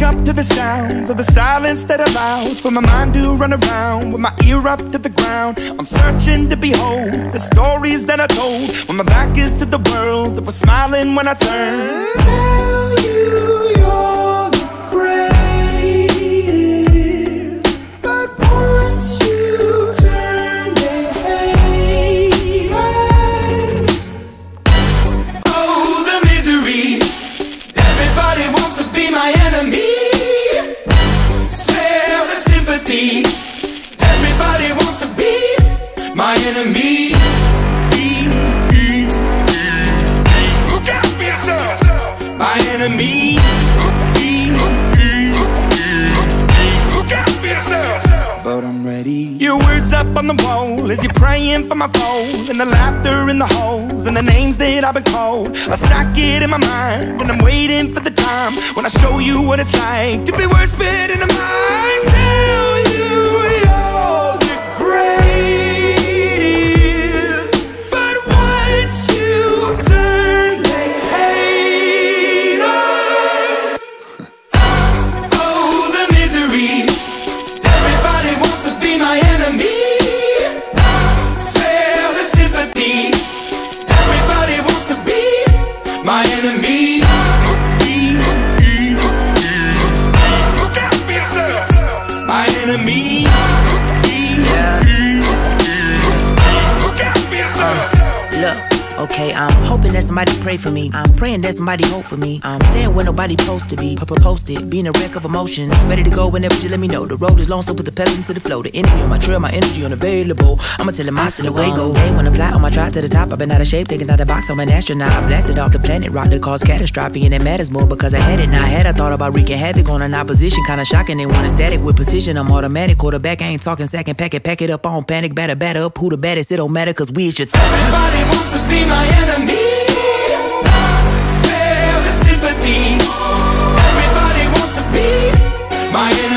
up to the sounds of the silence that allows for my mind to run around with my ear up to the ground. I'm searching to behold the stories that I told when my back is to the world that was smiling when I turned. Tell you you're the greatest, but once you turn they hate us. Oh, the misery. Everybody wants to be my enemy. Smell the sympathy. Everybody wants to be my enemy. Look out for yourself. My enemy. Look out for yourself. But I'm ready. Your words up on the wall as you're praying for my phone, and the laughter in the holes and the names that I've been called. I stack it in my mind and I'm waiting for the time when I show you what it's like to be worse fit in the mind. Tell you you're the greatest, but once you turn they hate us. Oh, the misery. Everybody wants to be my enemy. Smell the sympathy. Everybody wants to be my enemy. Look out for yourself. My enemy. Look out for yourself. Look, okay, I'm hoping that somebody pray for me. I'm praying that somebody hope for me. I'm staying where nobody supposed to be. Posted, being a wreck of emotions. Ready to go whenever you let me know. The road is long, so put the pedal into the flow. The energy on my trail, my energy unavailable. I'ma tell him I still away go. Hey, when I fly on my drive to the top, I've been out of shape, thinking out the box. I'm an astronaut. I blasted off the planet, rock that caused catastrophe, and it matters more because I had it. Now I had a thought about wreaking havoc on an opposition, kinda shocking. They want a static with precision. I'm automatic, quarterback. I ain't talking second packet. Pack it up on panic, batter up. Who the baddest? It don't matter, cause we is your everybody wants to be my enemy. Smell the sympathy. Everybody wants to be my enemy.